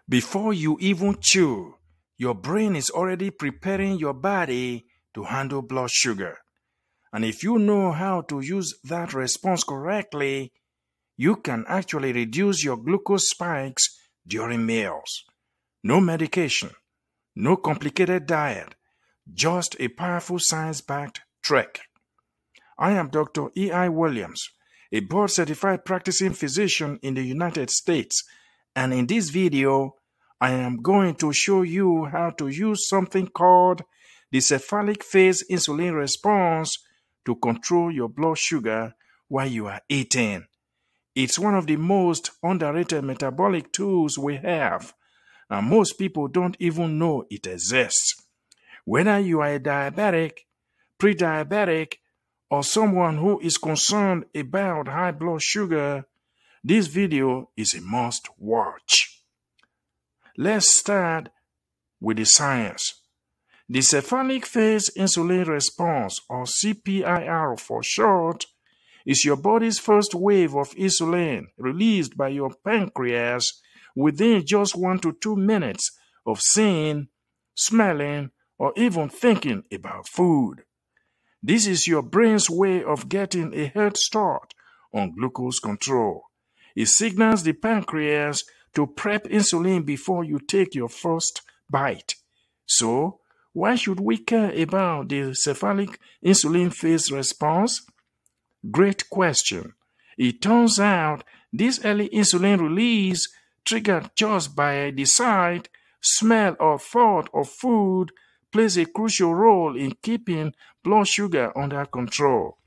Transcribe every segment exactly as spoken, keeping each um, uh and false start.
Before you even chew, your brain is already preparing your body to handle blood sugar. And if you know how to use that response correctly, you can actually reduce your glucose spikes during meals. No medication, no complicated diet, just a powerful science-backed trick. I am Doctor E I Williams, a board-certified practicing physician in the United States, and in this video, I am going to show you how to use something called the cephalic phase insulin response to control your blood sugar while you are eating. It's one of the most underrated metabolic tools we have, and most people don't even know it exists. Whether you are a diabetic, pre-diabetic, or someone who is concerned about high blood sugar, this video is a must watch. Let's start with the science. The cephalic phase insulin response, or C P I R for short, is your body's first wave of insulin released by your pancreas within just one to two minutes of seeing, smelling, or even thinking about food. This is your brain's way of getting a head start on glucose control. It signals the pancreas to prep insulin before you take your first bite. So, why should we care about the cephalic insulin phase response? Great question. It turns out this early insulin release, triggered just by the sight, smell, or thought of food, plays a crucial role in keeping blood sugar under control.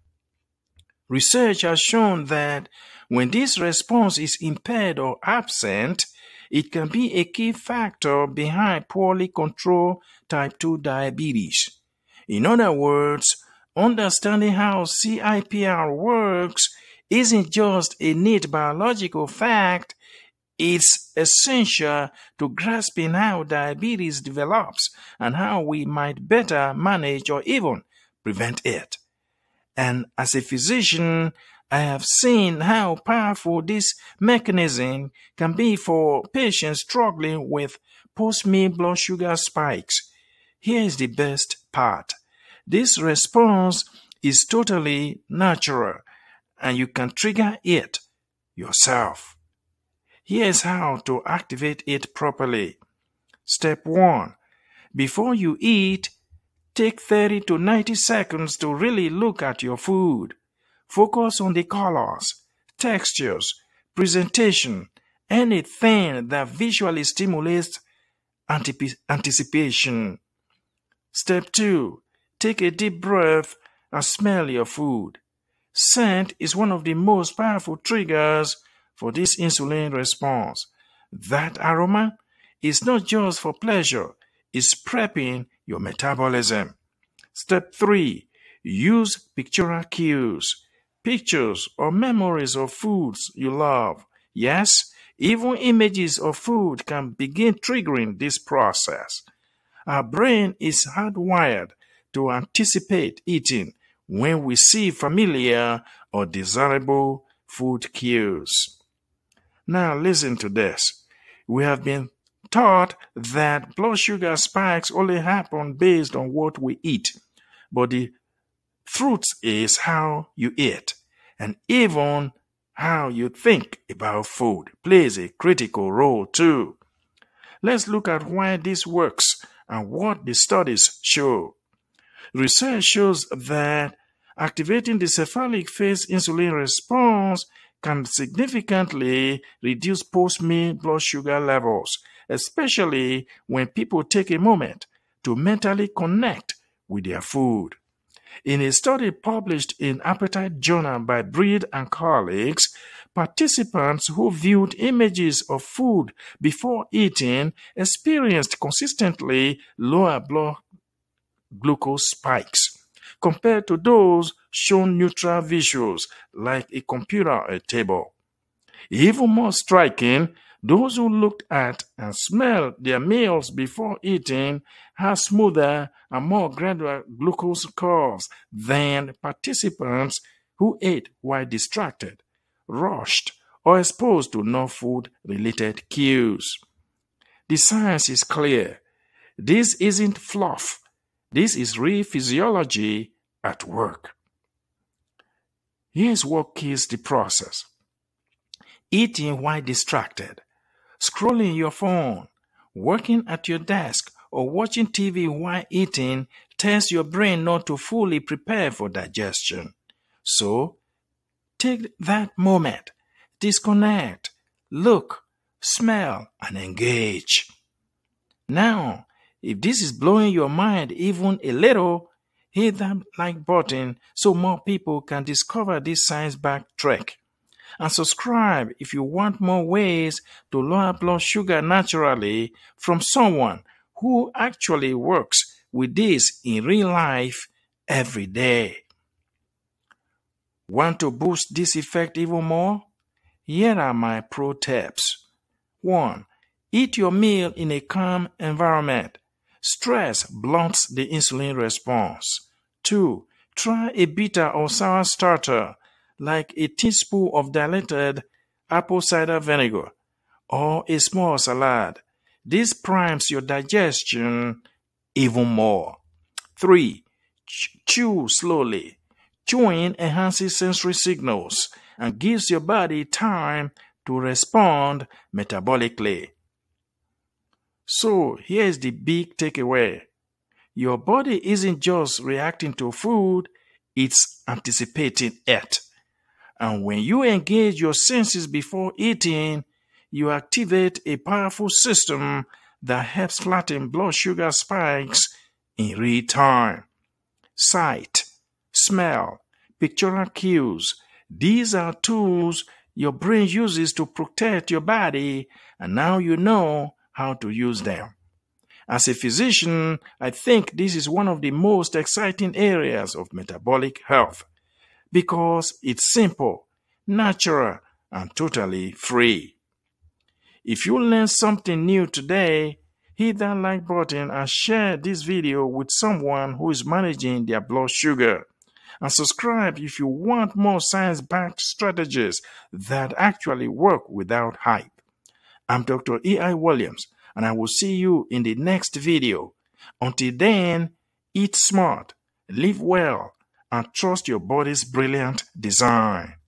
Research has shown that when this response is impaired or absent, it can be a key factor behind poorly controlled type two diabetes. In other words, understanding how C I P R works isn't just a neat biological fact, it's essential to grasping how diabetes develops and how we might better manage or even prevent it. And as a physician, I have seen how powerful this mechanism can be for patients struggling with post-meal blood sugar spikes. Here is the best part. This response is totally natural, and you can trigger it yourself. Here's how to activate it properly. Step one. Before you eat, take thirty to ninety seconds to really look at your food. Focus on the colors, textures, presentation, anything that visually stimulates anticipation. Step two. Take a deep breath and smell your food. Scent is one of the most powerful triggers for this insulin response. That aroma is not just for pleasure, it's prepping your metabolism. Step three. Use pictorial cues. Pictures or memories of foods you love. Yes, even images of food can begin triggering this process. Our brain is hardwired to anticipate eating when we see familiar or desirable food cues. Now listen to this. We have been taught that blood sugar spikes only happen based on what we eat, but the truth is how you eat, and even how you think about food plays a critical role too. Let's look at why this works and what the studies show. Research shows that activating the cephalic phase insulin response can significantly reduce post-meal blood sugar levels, especially when people take a moment to mentally connect with their food. In a study published in Appetite Journal by Breed and colleagues, participants who viewed images of food before eating experienced consistently lower blood glucose spikes compared to those shown neutral visuals like a computer or a table. Even more striking, those who looked at and smelled their meals before eating had smoother and more gradual glucose curves than participants who ate while distracted, rushed, or exposed to non-food related cues. The science is clear. This isn't fluff. This is real physiology at work. Here's what kills the process. Eating while distracted, scrolling your phone, working at your desk, or watching T V while eating tells your brain not to fully prepare for digestion. So, take that moment, disconnect, look, smell, and engage. Now, if this is blowing your mind even a little, hit that like button so more people can discover this science-backed trick. And subscribe if you want more ways to lower blood sugar naturally from someone who actually works with this in real life every day. Want to boost this effect even more? Here are my pro tips. one. Eat your meal in a calm environment. Stress blunts the insulin response. two. Try a bitter or sour starter, like a teaspoon of diluted apple cider vinegar or a small salad. This primes your digestion even more. three. Chew slowly. Chewing enhances sensory signals and gives your body time to respond metabolically. So here's the big takeaway. Your body isn't just reacting to food, it's anticipating it. And when you engage your senses before eating, you activate a powerful system that helps flatten blood sugar spikes in real time. Sight, smell, pictorial cues. These are tools your brain uses to protect your body, and now you know how to use them. As a physician, I think this is one of the most exciting areas of metabolic health because it's simple, natural, and totally free. If you learned something new today, hit that like button and share this video with someone who is managing their blood sugar. And subscribe if you want more science-backed strategies that actually work without hype. I'm Doctor E I Williams, and I will see you in the next video. Until then, eat smart, live well, and trust your body's brilliant design.